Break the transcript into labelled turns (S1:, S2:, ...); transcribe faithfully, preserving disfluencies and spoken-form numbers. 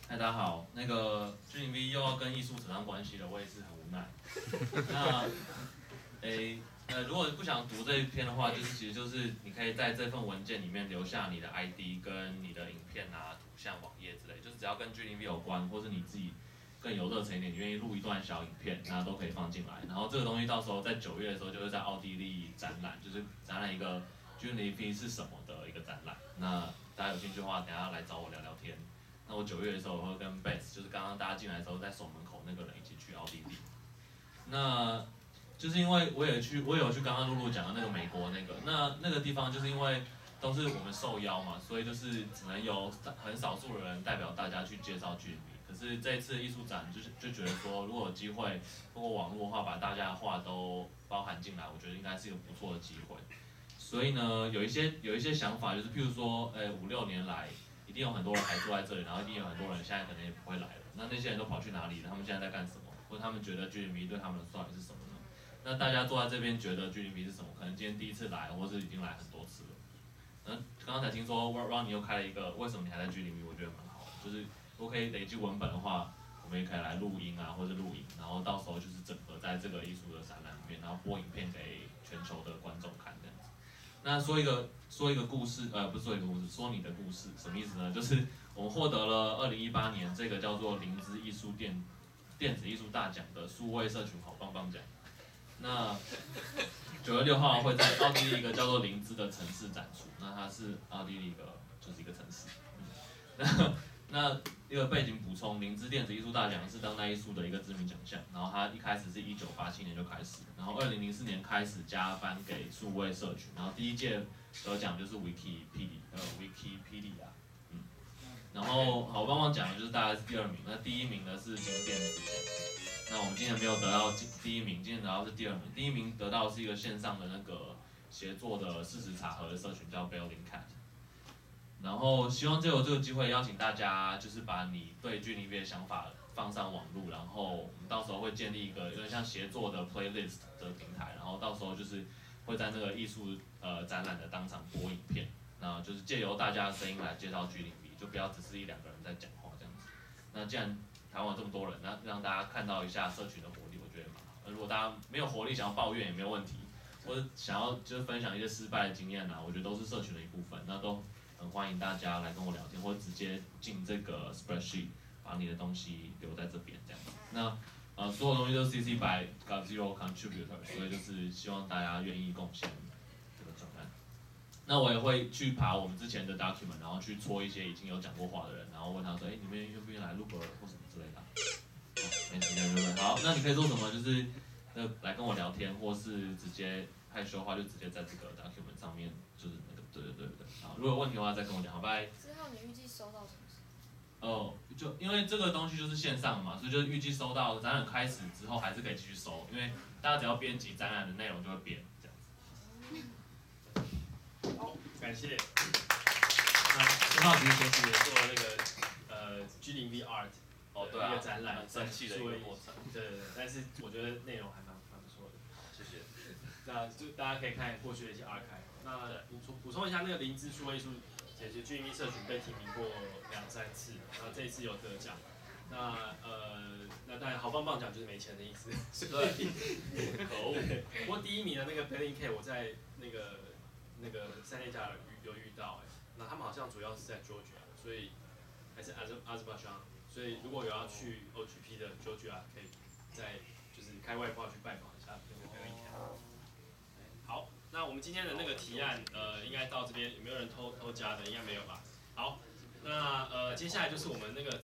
S1: 嗨，大家好。那个 G 零 V 又要跟艺术扯上关系了，我也是很无奈。那，诶，呃，如果不想读这一篇的话，就是其实就是你可以在这份文件里面留下你的 I D 跟你的影片啊、图像、网页之类，就是只要跟 G 零 V 有关，或是你自己更有热忱一点，你愿意录一段小影片，那都可以放进来。然后这个东西到时候在九月的时候就会在奥地利展览，就是展览一个 G 零 V 是什么的一个展览。那大家有兴趣的话，等一下来找我聊聊天。那我九月的时候我会跟 Bess， 就是刚刚大家进来的时候在守门口那个人一起去奥地利。那就是因为我也去，我也有去刚刚露露讲的那个美国那个，那那个地方就是因为都是我们受邀嘛，所以就是只能由很少数的人代表大家去介绍 G 零 V。可是这一次艺术展就是就觉得说，如果有机会通过网络的话，把大家的话都包含进来，我觉得应该是一个不错的机会。所以呢，有一些有一些想法，就是譬如说，呃，五六年来。一定有很多人还住在这里，然后一定有很多人现在可能也不会来了。那那些人都跑去哪里了？他们现在在干什么？或者他们觉得 G 零 V 对他们的到底是什么呢？那大家坐在这边觉得 G 零 V 是什么？可能今天第一次来，或是已经来很多次了。嗯，刚刚才听说 Ronnie 又开了一个，为什么你还在 G 零 V？ 我觉得蛮好的，就是如果可以累积文本的话，我们也可以来录音啊，或者录影，然后到时候就是整合在这个艺术的展览里面，然后播影片给全球的观众看这样子。那说一个说一个故事，呃，不是说一个故事，说你的故事，什么意思呢？就是我们获得了二零一八年这个叫做灵芝艺术电电子艺术大奖的数位社群好棒棒奖。那九月六号会在奥地利一个叫做灵芝的城市展出，那它是奥地利一个就是一个城市。嗯、那那一个背景补充，灵芝电子艺术大奖是当代艺术的一个知名奖项，然后它一开始是一九八七年就开始，然后二零零四年开始加颁给数位社群，然后第一届得奖就是 Wikipedia， 呃 Wikipedia， 嗯，然后好棒棒奖就是大概是第二名，那第一名呢是金电子奖，那我们今年没有得到第一名，今年得到是第二名，第一名得到是一个线上的那个协作的事实查核的社群叫 Bellingcat。然后希望借由这个机会邀请大家，就是把你对 G 零 V 的想法放上网络，然后我们到时候会建立一个有点像协作的 playlist 的平台，然后到时候就是会在那个艺术呃展览的当场播影片，那就是借由大家的声音来介绍 G 零 V， 就不要只是一两个人在讲话这样子。那既然台湾有这么多人，那让大家看到一下社群的活力，我觉得蛮好。那如果大家没有活力，想要抱怨也没有问题，或者想要就是分享一些失败的经验啊，我觉得都是社群的一部分，那都。很欢迎大家来跟我聊天，或者直接进这个 spreadsheet， 把你的东西留在这边这样子。那呃，所有东西都是 C C by got zero contributor， 所以就是希望大家愿意贡献这个专案。那我也会去爬我们之前的 document， 然后去戳一些已经有讲过话的人，然后问他说，哎、欸，你们愿不愿意来录个或什么之类的、啊？好，没时间对不对？好，那你可以做什么？就是呃来跟我聊天，或是直接害羞的话，就直接在这个 document 上面，就是那个对对对对。好，如果有问题的话再跟我讲，好拜。
S2: 之后你预计收到什么？
S1: 哦，就因为这个东西就是线上嘛，所以就是预计收到展览开始之后还是可以继续收，因为大家只要编辑展览的内容就会变这样
S3: 子。好，感谢。那陈浩其实前期也做了那个呃 G 零 V Art
S1: 哦对啊
S3: 一个展览，
S1: 很神奇的一个过程。
S3: 对对对，但是我觉得内容还蛮蛮不错的。
S1: 谢谢。
S3: 那就大家可以看过去的一些 archive。那补充补充一下，那个灵芝数位艺术节，其实 G 零 V 社群被提名过两三次，然后这一次有得奖。那呃，那当然好棒棒奖就是没钱的意思。
S1: 对。可恶。
S3: 不过第一名的那个 Bellingcat， 我在那个那个三内加尔有遇到哎、欸，那他们好像主要是在 Georgia， 所以还是阿兹阿兹巴疆，所以如果有要去 O G P 的 Georgia， 可以再就是开外挂去拜访一下那个 Bellingcat。好，那我们今天的那个提案，呃，应该到这边，有没有人偷偷加的？应该没有吧？好，那呃，接下来就是我们那个。